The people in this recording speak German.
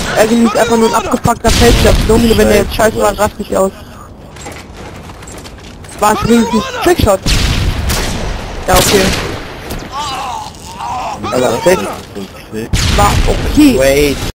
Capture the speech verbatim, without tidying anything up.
Er genießt einfach nur ein abgefuckter Feldschlag. Domino, wenn der jetzt scheiße war, rast dich aus. War es wenigstens Trickshot? Ja, okay. Aber sechs. War okay. Wait.